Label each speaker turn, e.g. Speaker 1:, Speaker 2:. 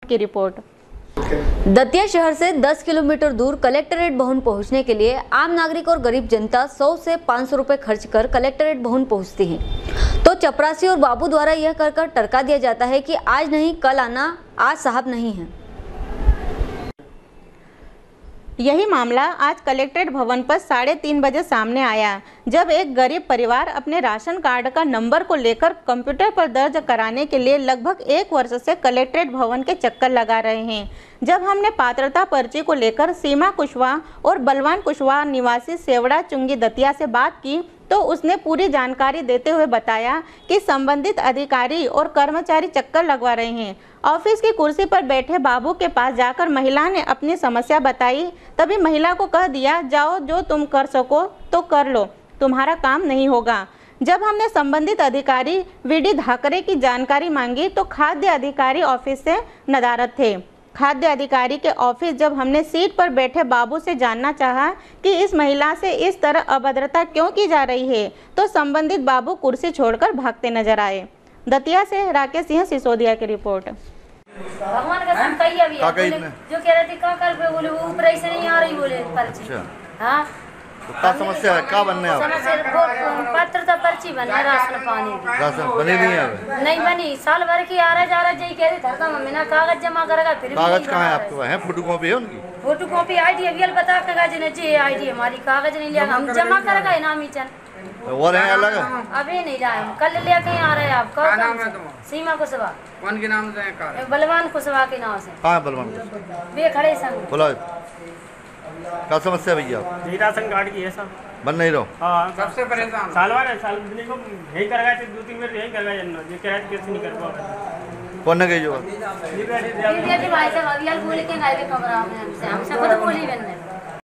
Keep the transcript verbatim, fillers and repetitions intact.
Speaker 1: की रिपोर्ट।
Speaker 2: दतिया शहर से दस किलोमीटर दूर कलेक्ट्रेट भवन पहुंचने के लिए आम नागरिक और गरीब जनता सौ से पाँच सौ रुपए खर्च कर कलेक्ट्रेट भवन पहुंचती है, तो चपरासी और बाबू द्वारा यह कर कर टरका दिया जाता है कि आज नहीं कल आना, आज साहब नहीं है।
Speaker 1: यही मामला आज कलेक्ट्रेट भवन पर साढ़े तीन बजे सामने आया, जब एक गरीब परिवार अपने राशन कार्ड का नंबर को लेकर कंप्यूटर पर दर्ज कराने के लिए लगभग एक वर्ष से कलेक्ट्रेट भवन के चक्कर लगा रहे हैं। जब हमने पात्रता पर्ची को लेकर सीमा कुशवाहा और बलवान कुशवाहा निवासी सेवड़ा चुंगी दतिया से बात की, तो उसने पूरी जानकारी देते हुए बताया कि संबंधित अधिकारी और कर्मचारी चक्कर लगवा रहे हैं। ऑफिस की कुर्सी पर बैठे बाबू के पास जाकर महिला ने अपनी समस्या बताई, तभी महिला को कह दिया, जाओ जो तुम कर सको तो कर लो, तुम्हारा काम नहीं होगा। जब हमने संबंधित अधिकारी वीडी धाकरे की जानकारी मांगी तो खाद्य अधिकारी ऑफिस से नदारद थे। खाद्य अधिकारी के ऑफिस जब हमने सीट पर बैठे बाबू से जानना चाहा कि इस महिला से इस तरह अभद्रता क्यों की जा रही है, तो संबंधित बाबू कुर्सी छोड़कर भागते नजर आए। दतिया से राकेश सिंह सिसोदिया की रिपोर्ट।
Speaker 3: भगवान का नाम कही अभी जो कह रहे थे का कर पे बोले वो ऊपर से नहीं आ रही बोले पर्ची। हाँ
Speaker 4: तो क्या समस्या है, क्या बनने आप?
Speaker 3: पात्रता पर्ची बनना, राशन पानी
Speaker 4: राशन बनी नहीं है?
Speaker 3: नहीं बनी, साल भर की आ रहा जा रहा जी कह रहे धरका मम्मी ना कागज जमा करेगा फिर
Speaker 4: कागज कहाँ है आपके पास? है फोटो कॉपी है उनकी?
Speaker 3: फोटो कॉपी आई डी अभी बता कागज नहीं चाहिए, आई डी हमारी कागज नहीं लिया, हम जमा करेगा इनाम ही चल
Speaker 4: और है अलग?
Speaker 3: अभी नहीं जाए, कल लेके आ रहे हैं आप। क्या नाम है तुम्हारा? सीमा कुशवाहा।
Speaker 5: कौन के नाम से?
Speaker 3: बलवान कुशवाहा के नाम से।
Speaker 4: कहाँ बलवान?
Speaker 3: वे खड़े संग।
Speaker 4: बोला क्या समस्या भैया?
Speaker 6: राशन कार्ड की है सब
Speaker 4: बन नहीं रहो।
Speaker 6: हाँ
Speaker 5: सबसे परेशान
Speaker 6: साल भर है, साल को यही कर गए थे, दो तीन बार यही कर गए जन्नो ये कह कैसे नहीं कर पाओ।
Speaker 4: कौन ने गई जो?
Speaker 3: भाई साहब अभी बोल के गए खबर हमसे हमसे खुद बोली बन